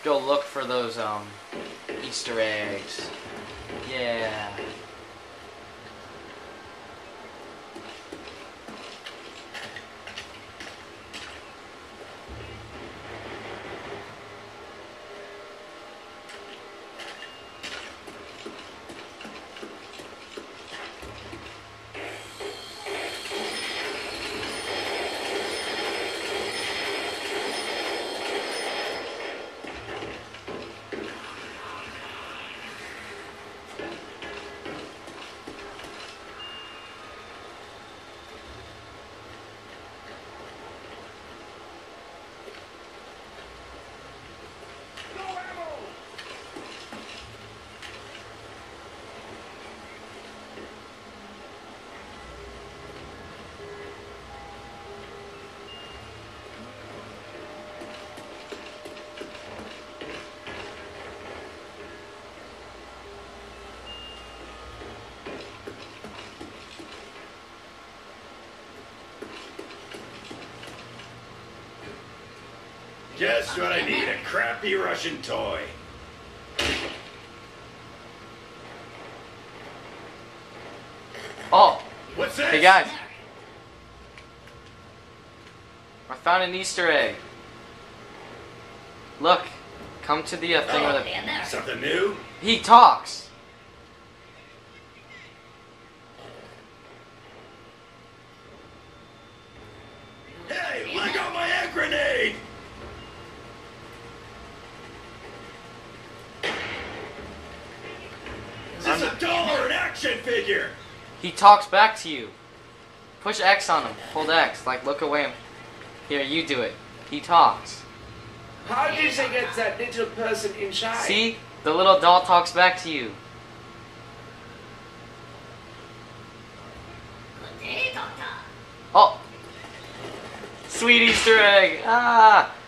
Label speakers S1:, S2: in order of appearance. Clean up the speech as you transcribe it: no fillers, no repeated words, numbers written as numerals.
S1: go look for those Easter eggs. Yeah.
S2: Just what I need, a crappy Russian toy.
S1: Oh!
S2: What's this?
S1: Hey guys! I found an Easter egg. Look, come to the thing where the...
S2: Something new?
S1: He talks!
S2: Hey, let go my hand grenade! Is this a doll or an action figure?
S1: He talks back to you. Push X on him. Hold X. Like, look away. Here, you do it. He talks.
S3: How did they get that little person inside?
S1: See? The little doll talks back to you. Oh! Sweet Easter egg! Ah!